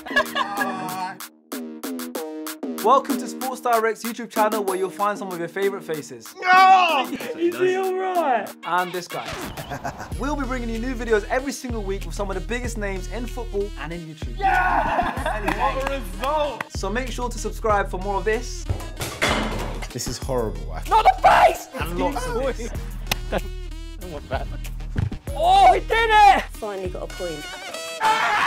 Welcome to Sports Direct's YouTube channel where you'll find some of your favourite faces. No! Is he alright? And this guy. We'll be bringing you new videos every single week with some of the biggest names in football and in YouTube. Yeah! What a result! So make sure to subscribe for more of this. This is horrible. Not the face! And lots of this. Oh, he did it! Finally got a point. Ah!